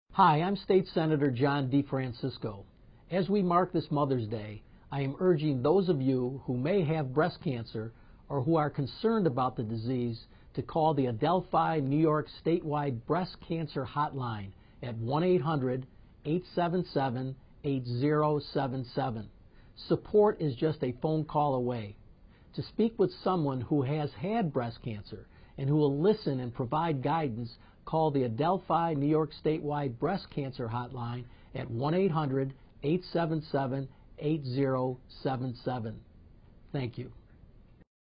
Hi, I'm State Senator John DeFrancisco. As we mark this Mother's Day, I am urging those of you who may have breast cancer or who are concerned about the disease to call the Adelphi, New York statewide breast cancer hotline at 1-800-877-8077. Support is just a phone call away. To speak with someone who has had breast cancer and who will listen and provide guidance, call the Adelphi, New York statewide breast cancer hotline at 1-800-877-8077. Thank you.